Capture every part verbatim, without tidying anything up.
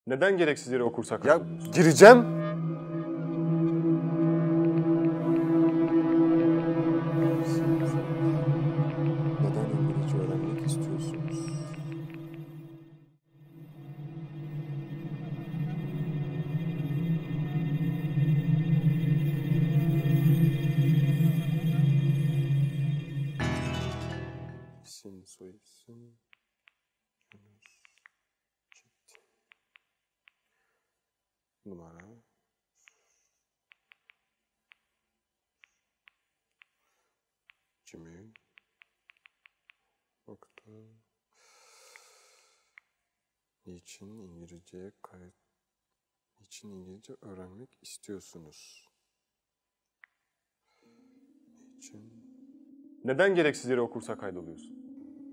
Neden gereksiz yere o kursa Ya kaydoluyorsun? gireceğim. Neden İngilizce öğrenmek istiyorsunuz? İsim, soyisim, numara, Gmail, nokta, niçin İngilizceye kayıt, niçin İngilizce öğrenmek istiyorsunuz? Niçin? Neden gereksiz yere o kursa kaydoluyorsun?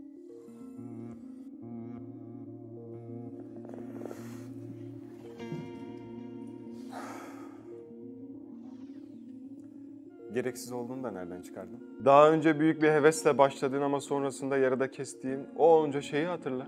Gereksiz olduğunu da nereden çıkardın? Daha önce büyük bir hevesle başladığın ama sonrasında yarıda kestiğin o onca şeyi hatırla.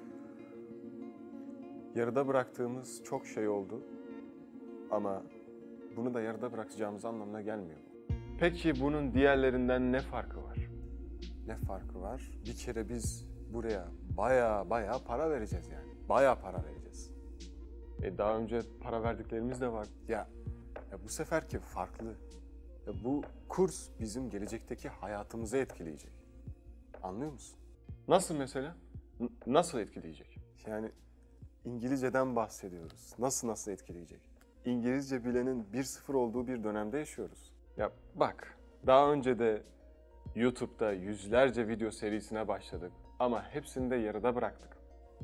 Yarıda bıraktığımız çok şey oldu ama bunu da yarıda bırakacağımız anlamına gelmiyor. Peki bunun diğerlerinden ne farkı var? Ne farkı var? Bir kere biz buraya baya baya para vereceğiz yani. Baya para vereceğiz. E daha önce para verdiklerimiz de var. Ya, ya bu seferki farklı. Ya bu kurs bizim gelecekteki hayatımızı etkileyecek. Anlıyor musun? Nasıl mesela? N- nasıl etkileyecek? Yani İngilizceden bahsediyoruz. Nasıl nasıl etkileyecek? İngilizce bilenin bir sıfır olduğu bir dönemde yaşıyoruz. Ya bak, daha önce de YouTube'da yüzlerce video serisine başladık ama hepsini de yarıda bıraktık.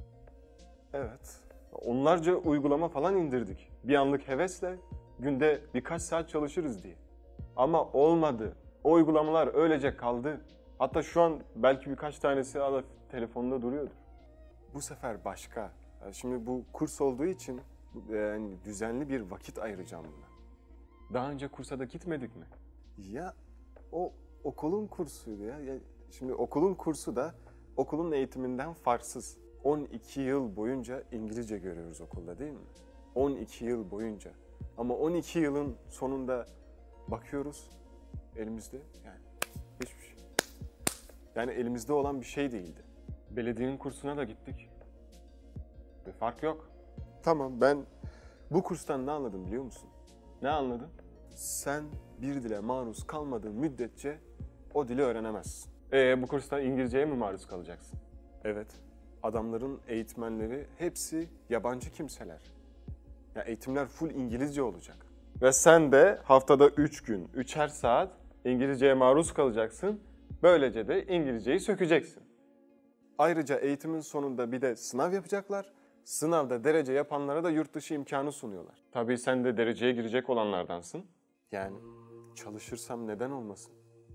Evet. Onlarca uygulama falan indirdik. Bir anlık hevesle günde birkaç saat çalışırız diye. Ama olmadı. O uygulamalar öylece kaldı. Hatta şu an belki birkaç tanesi hala telefonda duruyordur. Bu sefer başka. Yani şimdi bu kurs olduğu için yani düzenli bir vakit ayıracağım buna. Daha önce kursa da gitmedik mi? Ya o okulun kursuydu ya. ya. Şimdi okulun kursu da okulun eğitiminden farksız. on iki yıl boyunca İngilizce görüyoruz okulda değil mi? on iki yıl boyunca. Ama on iki yılın sonunda bakıyoruz elimizde yani hiçbir şey. Yani elimizde olan bir şey değildi. Belediyenin kursuna da gittik. Bir fark yok. Tamam, ben bu kurstan ne anladım biliyor musun? Ne anladın? Sen bir dile maruz kalmadığın müddetçe o dili öğrenemezsin. Ee bu kursta İngilizceye mi maruz kalacaksın? Evet, adamların eğitmenleri hepsi yabancı kimseler. Ya eğitimler full İngilizce olacak. Ve sen de haftada üç gün, üçer saat İngilizceye maruz kalacaksın. Böylece de İngilizceyi sökeceksin. Ayrıca eğitimin sonunda bir de sınav yapacaklar. Sınavda derece yapanlara da yurt dışı imkanı sunuyorlar. Tabii sen de dereceye girecek olanlardansın. Yani çalışırsam neden olmasın?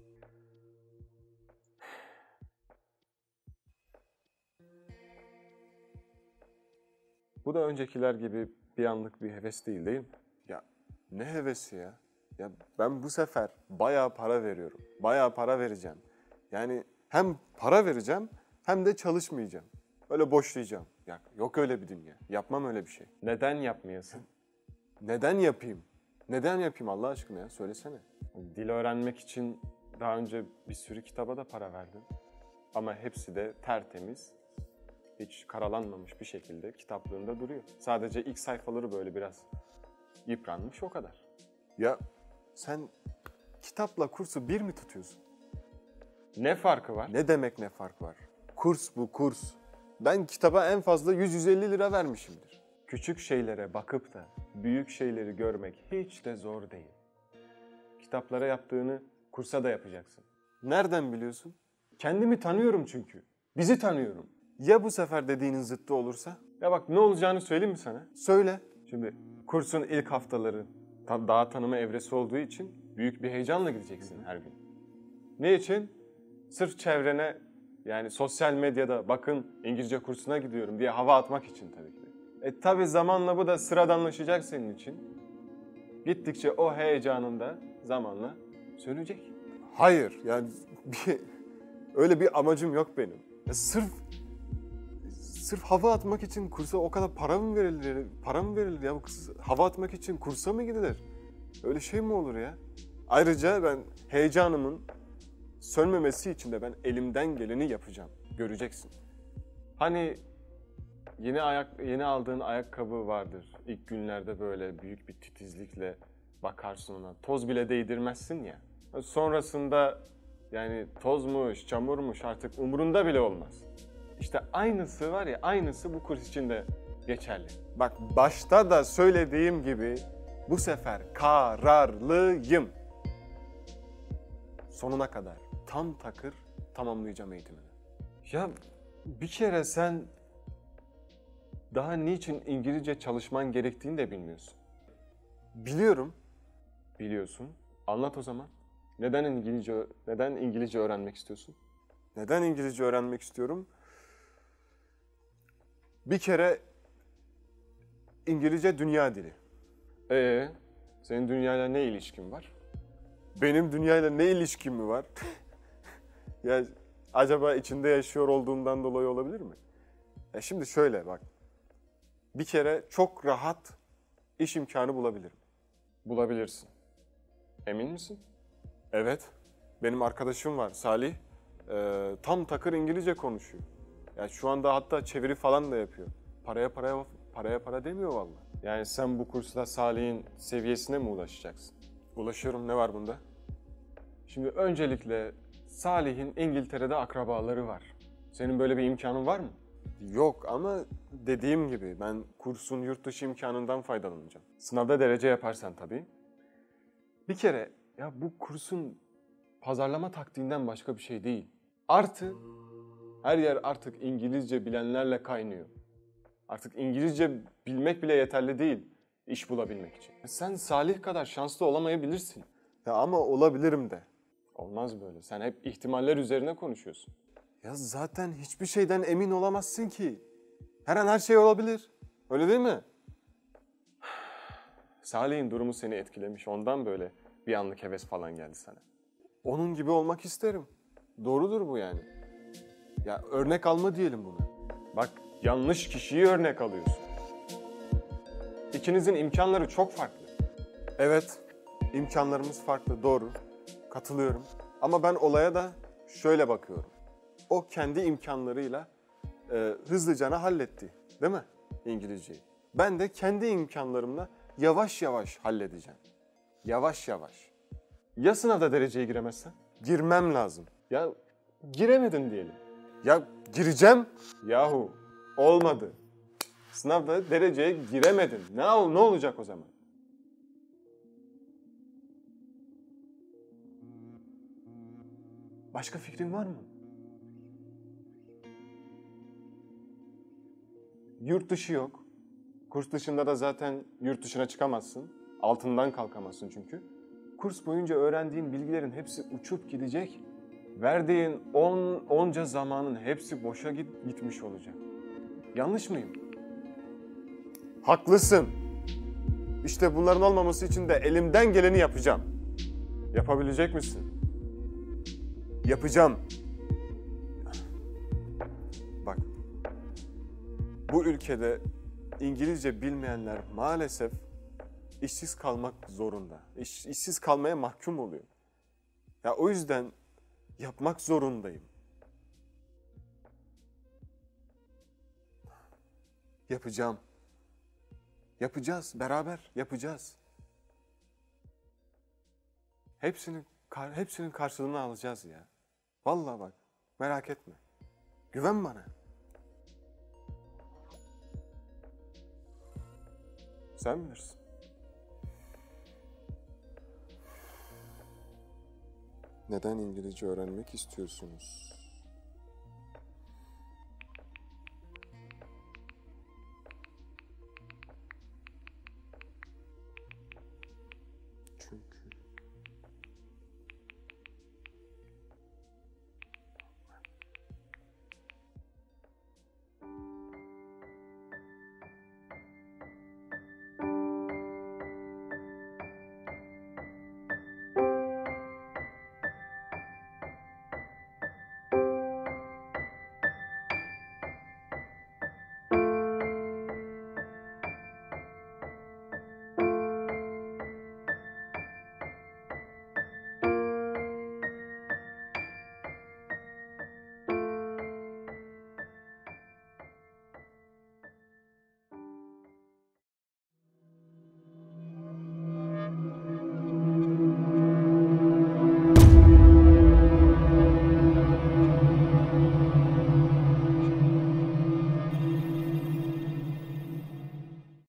Bu da öncekiler gibi bir anlık bir heves değil değil mi? Ya ne hevesi ya? Ya ben bu sefer bayağı para veriyorum. Bayağı para vereceğim. Yani hem para vereceğim hem de çalışmayacağım. Öyle boşlayacağım. Ya yok öyle bir dünya. Yapmam öyle bir şey. Neden yapmayasın? Neden yapayım? Neden yapayım Allah aşkına ya? Söylesene. Dil öğrenmek için daha önce bir sürü kitaba da para verdin. Ama hepsi de tertemiz, hiç karalanmamış bir şekilde kitaplığında duruyor. Sadece ilk sayfaları böyle biraz yıpranmış o kadar. Ya sen kitapla kursu bir mi tutuyorsun? Ne farkı var? Ne demek ne fark var? Kurs bu kurs. Ben kitaba en fazla yüz yüz elli lira vermişimdir. Küçük şeylere bakıp da büyük şeyleri görmek hiç de zor değil. Kitaplara yaptığını kursa da yapacaksın. Nereden biliyorsun? Kendimi tanıyorum çünkü. Bizi tanıyorum. Ya bu sefer dediğinin zıttı olursa? Ya bak ne olacağını söyleyeyim mi sana? Söyle. Şimdi kursun ilk haftaları ta- daha tanıma evresi olduğu için büyük bir heyecanla gideceksin her gün. Ne için? Sırf çevrene yani sosyal medyada bakın İngilizce kursuna gidiyorum diye hava atmak için tabii ki de. E tabii zamanla bu da sıradanlaşacak senin için. Gittikçe o heyecanın da zamanla sönecek. Hayır yani bir, öyle bir amacım yok benim. Ya sırf Sırf hava atmak için kursa o kadar para mı verilir? Para mı verilir ya? Bu kız- Hava atmak için kursa mı gidilir? Öyle şey mi olur ya? Ayrıca ben heyecanımın sönmemesi için de ben elimden geleni yapacağım. Göreceksin. Hani yeni ayak yeni aldığın ayakkabı vardır. İlk günlerde böyle büyük bir titizlikle bakarsın ona. Toz bile değdirmezsin ya. Sonrasında yani tozmuş, çamurmuş artık umurunda bile olmaz. İşte aynısı var ya, aynısı bu kurs için de geçerli. Bak başta da söylediğim gibi bu sefer kararlıyım. Sonuna kadar tam takır tamamlayacağım eğitimini. Ya bir kere sen daha niçin İngilizce çalışman gerektiğini de bilmiyorsun. Biliyorum. Biliyorsun. Anlat o zaman. Neden İngilizce neden İngilizce öğrenmek istiyorsun? Neden İngilizce öğrenmek istiyorum? Bir kere İngilizce dünya dili. Ee, senin dünyayla ne ilişkin var? Benim dünyayla ne ilişkim mi var? Ya acaba içinde yaşıyor olduğumdan dolayı olabilir mi? Ya şimdi şöyle bak. Bir kere çok rahat iş imkanı bulabilirim. Bulabilirsin. Emin misin? Evet. Benim arkadaşım var Salih. Ee, tam takır İngilizce konuşuyor. Yani şu anda hatta çeviri falan da yapıyor. Paraya paraya paraya para demiyor vallahi. Yani sen bu kursla Salih'in seviyesine mi ulaşacaksın? Ulaşıyorum, ne var bunda? Şimdi öncelikle Salih'in İngiltere'de akrabaları var. Senin böyle bir imkanın var mı? Yok ama dediğim gibi ben kursun yurt dışı imkanından faydalanacağım. Sınavda derece yaparsan tabii. Bir kere ya bu kursun pazarlama taktiğinden başka bir şey değil. Artı her yer artık İngilizce bilenlerle kaynıyor. Artık İngilizce bilmek bile yeterli değil iş bulabilmek için. Sen Salih kadar şanslı olamayabilirsin. Ya ama olabilirim de. Olmaz böyle. Sen hep ihtimaller üzerine konuşuyorsun. Ya zaten hiçbir şeyden emin olamazsın ki. Her an her şey olabilir. Öyle değil mi? Salih'in durumu seni etkilemiş. Ondan böyle bir anlık heves falan geldi sana. Onun gibi olmak isterim. Doğrudur bu yani. Ya örnek alma diyelim buna. Bak yanlış kişiyi örnek alıyorsun. İkinizin imkanları çok farklı. Evet, imkanlarımız farklı, doğru. Katılıyorum. Ama ben olaya da şöyle bakıyorum. O kendi imkanlarıyla e, hızlıcana halletti, değil mi İngilizceyi? Ben de kendi imkanlarımla yavaş yavaş halledeceğim. Yavaş yavaş. Ya sınavda dereceye giremezsen? Girmem lazım. Ya giremedin diyelim. Ya gireceğim. Yahu olmadı. Sınavda dereceye giremedin. Ne, ol, ne olacak o zaman? Başka fikrin var mı? Yurt dışı yok. Kurs dışında da zaten yurt dışına çıkamazsın. Altından kalkamazsın çünkü. Kurs boyunca öğrendiğin bilgilerin hepsi uçup gidecek. Verdiğin on, onca zamanın hepsi boşa git, gitmiş olacak. Yanlış mıyım? Haklısın. İşte bunların olmaması için de elimden geleni yapacağım. Yapabilecek misin? Yapacağım. Bak, bu ülkede İngilizce bilmeyenler maalesef işsiz kalmak zorunda. İş, işsiz kalmaya mahkum oluyor. Ya o yüzden yapmak zorundayım. Yapacağım. Yapacağız, beraber yapacağız. Hepsinin kar- hepsinin karşılığını alacağız ya. Vallahi bak, merak etme. Güven bana. Sen bilirsin. Neden İngilizce öğrenmek istiyorsunuz? Çünkü